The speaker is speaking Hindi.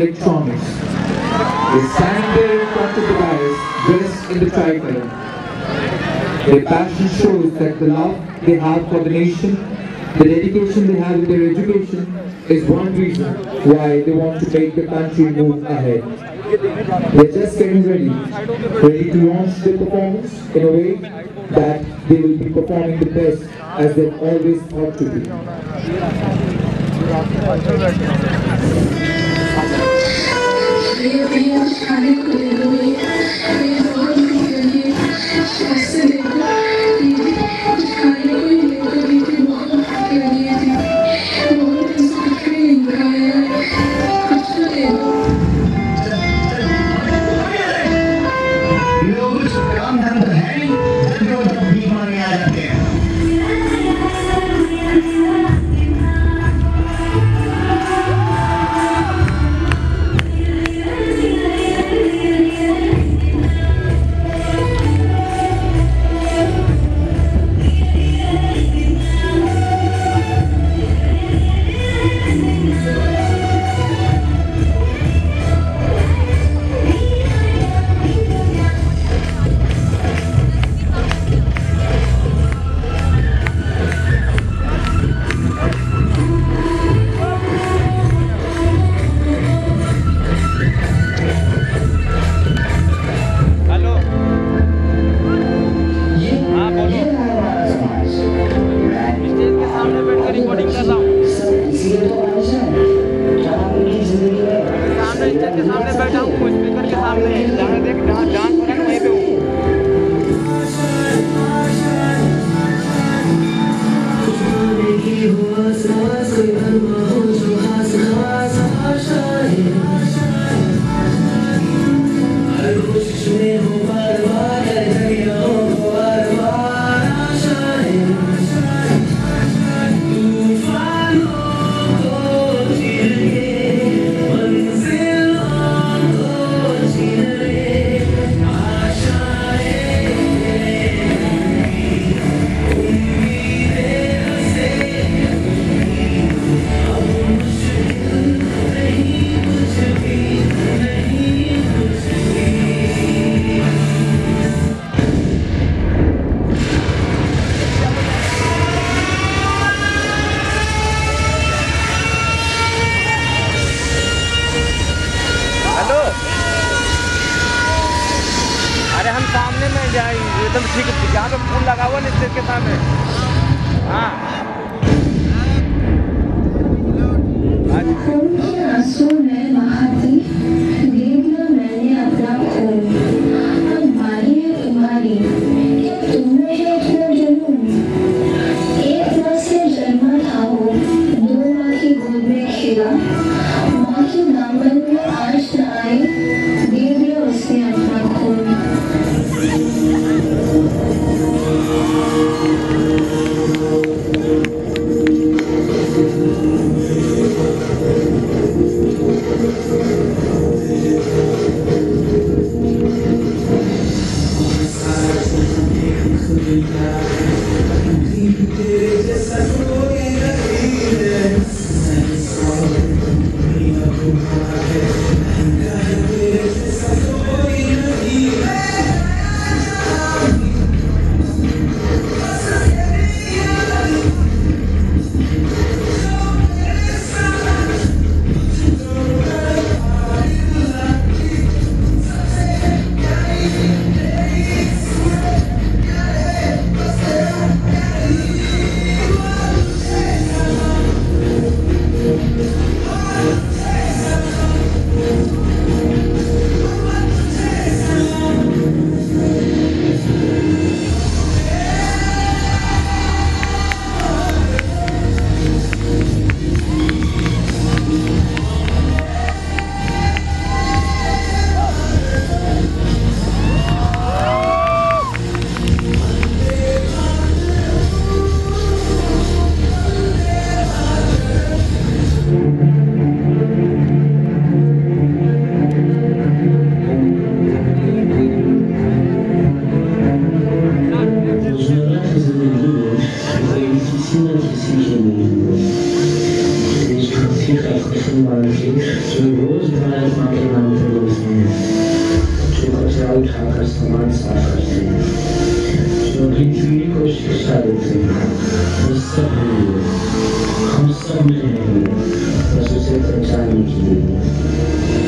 electronics. They stand there in front of the guys dressed in the tricolor. Their passion shows that the love they have for the nation, the dedication they have in their education is one reason why they want to make the country move ahead. They're just getting ready to launch their performance in a way that they will be performing the best as they've always thought to be. अरे हम सामने में जाएंगे एकदम ठीक है, जहाँ पे फूल लगा हुआ ना स्टेज के सामने। हाँ आंसू में बहाती देख लो मैंने अपना खून, अब बारी है तुम्हारी, क्या तुमने है इतना जुनून? एक माह से जन्मा था वो, 2 माह की गोद में खेला, माँ के दामन में आज न आई, दे दिया उसने अपना खून। से हम सब मिलेंगे, हम सब मिलेंगे बस उसे पहचानने के लिए।